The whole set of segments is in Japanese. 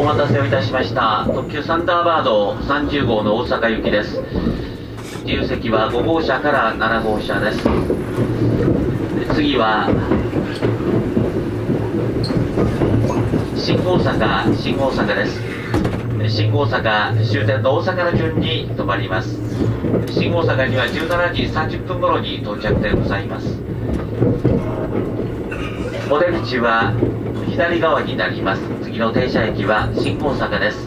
待たせをいたしました。特急サンダーバード30号の大阪行きです。自由席は5号車から7号車です。次は新大阪です。新大阪終点の大阪の順に停まります。新大阪には17時30分頃に到着でございます。お出口は左側になります。次の停車駅は新大阪です。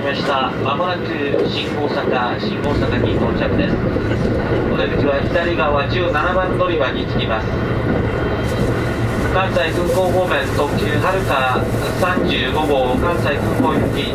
ました。まもなく新大阪に到着です。お出口は左側17番乗り場に着きます。関西空港方面特急はるか35号関西空港行き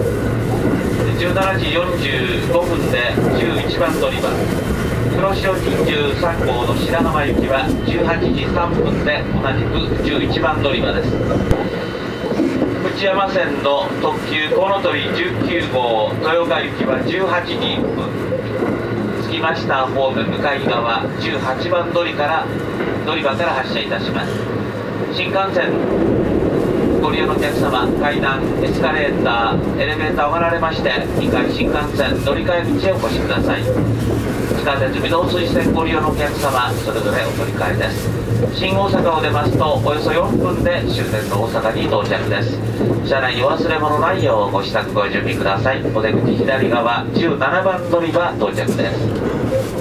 17時45分で11番乗り場、黒潮23号の白浜行きは18時3分で同じく11番乗り場です。内山線の特急こうのとり19号豊岡行きは18時1分、着きましたホーム向かい側18番乗り場から発車いたします。新幹線ご利用のお客様、階段、エスカレーター、エレベーターを上がられまして2階新幹線乗り換え口へお越しください。地下鉄御堂筋線ご利用のお客様、それぞれお取り換えです。新大阪を出ますとおよそ4分で終点の大阪に到着です。車内にお忘れ物ないようご支度ご準備ください。お出口左側17番乗り場到着です。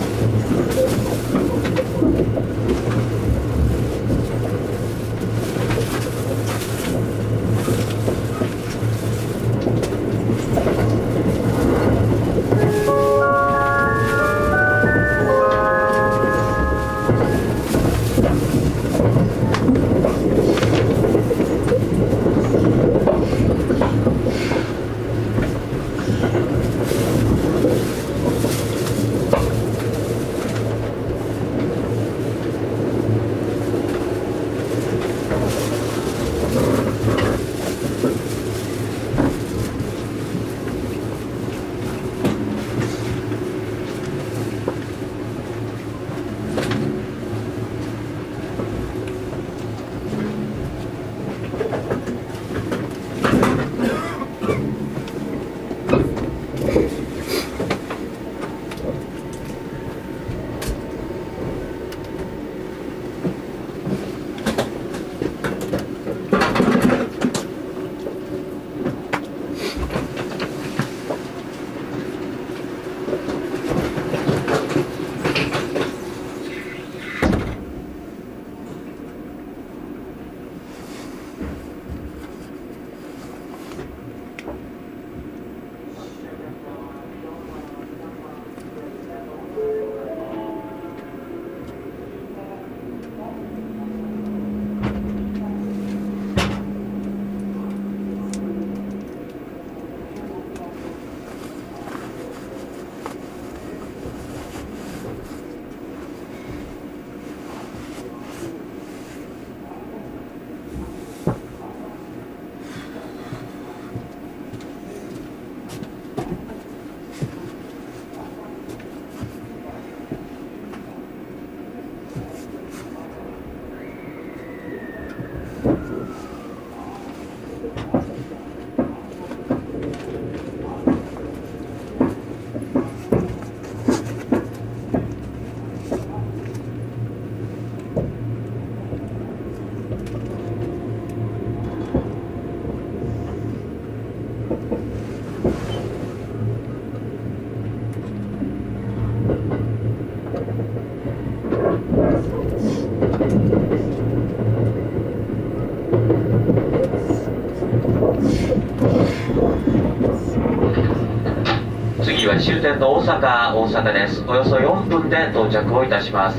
次は終点の大阪です。およそ4分で到着をいたします。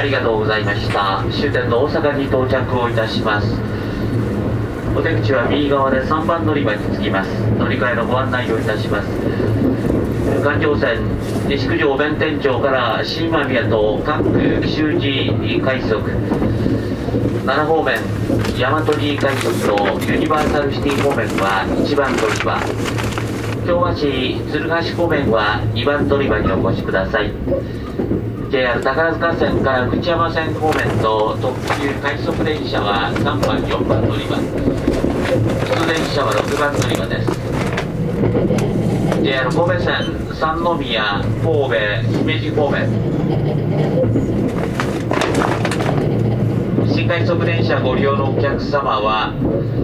ありがとうございました。終点の大阪に到着をいたします。お出口は右側で3番乗り場に着きます。乗り換えのご案内をいたします。環状線西九条弁天町から新間宮と各紀州寺快速、奈良方面大和寺快速とユニバーサルシティ方面は1番乗り場、京橋鶴橋方面は2番乗り場にお越しください。 JR 宝塚線から口山線方面と特急快速電車は3番4番乗り場、普通電車は6番乗り場です。 JR 神戸線三宮神戸姫路方面、新快速電車ご利用のお客様は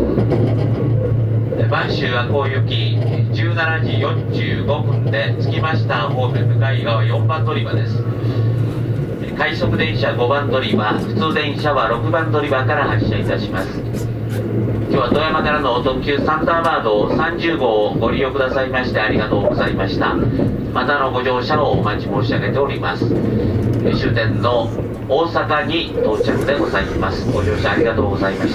播州赤穂行き17時45分で着きましたホーム向かい側4番乗り場です。快速電車5番乗り場、普通電車は6番乗り場から発車いたします。今日は富山からの特急サンダーバード30号をご利用くださいましてありがとうございました。またのご乗車をお待ち申し上げております。終点の大阪に到着でございます。ご乗車ありがとうございました。